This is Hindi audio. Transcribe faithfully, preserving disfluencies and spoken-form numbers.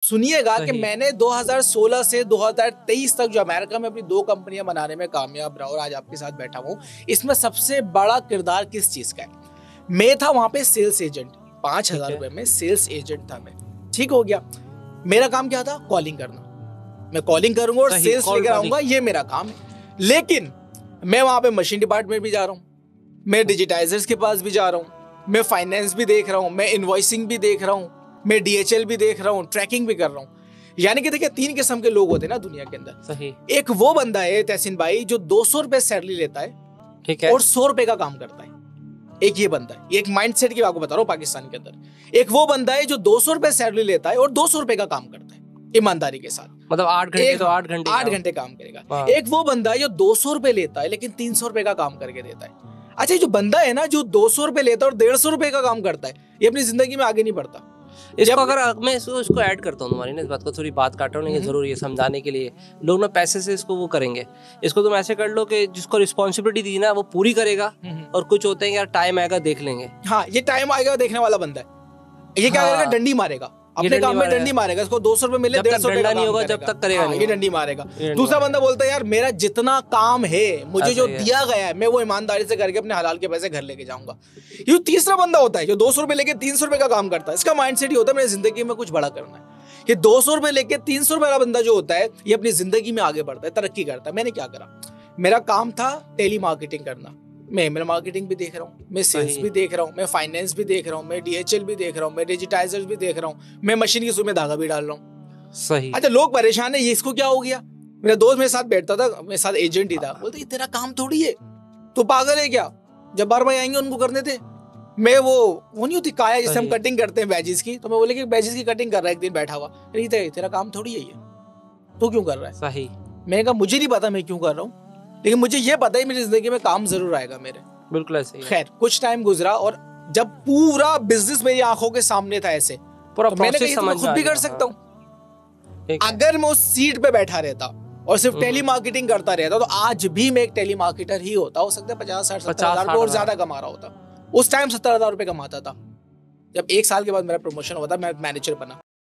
सुनिएगा कि मैंने दो हज़ार सोलह से दो हज़ार तेईस तक जो अमेरिका में अपनी दो कंपनियां बनाने में कामयाब रहा और आज आपके साथ बैठा हूं, इसमें सबसे बड़ा किरदार किस चीज का है? मैं था वहां पे सेल्स एजेंट, पांच हजार रुपए में सेल्स एजेंट था मैं। ठीक हो गया। मेरा काम क्या था? कॉलिंग करना। मैं कॉलिंग करूंगा और सेल्स लेकर आऊंगा, ये मेरा काम है। लेकिन मैं वहां पे मशीन डिपार्टमेंट भी जा रहा हूँ, मैं डिजिटाइजर्स के पास भी जा रहा हूँ, मैं फाइनेंस भी देख रहा हूँ, मैं इनवॉइसिंग भी देख रहा हूँ, मैं डीएचएल भी देख रहा हूँ, ट्रैकिंग भी कर रहा हूँ। यानी कि देखिए तीन किस्म के लोग होते हैं ना दुनिया के अंदर। सही। एक वो बंदा है तहसीन भाई जो दो सौ रुपए सैलरी लेता है, ठीक है, और सौ रुपए का काम करता है। एक ये बंदा है, एक माइंडसेट की आपको बता रहा हूँ पाकिस्तान के अंदर। एक वो बंदा है जो दो सौ रुपए सैलरी लेता है और दो सौ रुपए का काम करता है ईमानदारी के साथ, मतलब आठ घंटे तो आठ घंटे आठ घंटे काम करेगा। एक वो बंदा है जो दो सौ रुपए लेता है लेकिन तीन सौ रुपए का काम करके देता है। अच्छा, जो बंदा है ना जो दो सौ रुपए लेता है और डेढ़ सौ रुपए का काम करता है, ये अपनी जिंदगी में आगे नहीं बढ़ता। इसको अगर मैं इसको इसको ऐड करता हूँ तुम्हारी ना इस बात को, थोड़ी बात काट रहा हूँ, जरूरी है समझाने के लिए। लोग ना पैसे से इसको वो करेंगे, इसको तुम ऐसे कर लो कि जिसको रिस्पॉन्सिबिलिटी दी ना वो पूरी करेगा, और कुछ होते हैं यार टाइम आएगा देख लेंगे। हाँ, ये टाइम आएगा देखने वाला बंदा है। ये क्या हाँ, करेगा? डंडी मारेगा, अपने काम में डंडी मारेगा। इसको दो सौ रुपए मिले, डेढ़ सौ रुपए नहीं होगा जब तक करेगा नहीं, ये डंडी मारेगा। दूसरा बंदा बोलता है यार मेरा जितना काम है, मुझे जो दिया गया है, मैं वो ईमानदारी से करके अपने हलाल के पैसे घर लेके जाऊंगा। ये तीसरा बंदा होता है जो दो सौ रुपए लेके तीन सौ रुपए का काम करता है। इसका माइंडसेट ये होता है मेरी जिंदगी में कुछ बड़ा करना है। ये दो सौ रुपए लेके तीन सौ रुपए वाला बंदा जो होता है, ये अपनी जिंदगी में आगे बढ़ता है, तरक्की करता है। मैंने क्या करा? मेरा काम था टेली मार्केटिंग करना। मैं ईमेल मार्केटिंग भी देख रहा हूँ, मैं सेल्स भी देख रहा हूँ, मैं फाइनेंस भी देख रहा हूँ, मैं डीएचएल भी देख रहा हूँ, मैं डिजिटाइजर्स भी देख रहा हूँ, मैं मशीन की सुई में धागा भी डाल रहा हूँ। सही। अच्छा, लोग परेशान है, ये इसको क्या हो गया? मेरा दोस्त मेरे साथ बैठता था, मेरे साथ एजेंट ही था, बोलते तेरा काम थोड़ी है, तू पागल है क्या? जब बार बार आएंगे उनको करने थे। मैं वो वो नहीं होती काया जिससे हम कटिंग करते हैं बैजेस की, तो मैं बोले कि बैजेस की कटिंग कर रहा है एक दिन बैठा हुआ। तेरा काम थोड़ी है ये, तू क्यों कर रहा है? सही। मैंने कहा मुझे नहीं पता मैं क्यों कर रहा हूँ, लेकिन मुझे ये पता है मेरी जिंदगी में काम जरूर आएगा मेरे। बिल्कुल ऐसे। खैर, कुछ टाइम गुजरा और जब पूरा बिजनेस मेरी आंखों के सामने था ऐसे, पूरा तो मैंने कहा मैं खुद भी कर सकता हूँ। अगर मैं उस सीट पे बैठा रहता और सिर्फ टेली मार्केटिंग करता रहता तो आज भी मैं एक टेली मार्केटर ही होता। हो सकता है पचास साठ सत्तर हजार और ज्यादा कमा रहा होता। उस टाइम सत्तर हजार रुपए कमाता था। जब एक साल के बाद मेरा प्रमोशन हुआ था, मैं मैनेजर बना।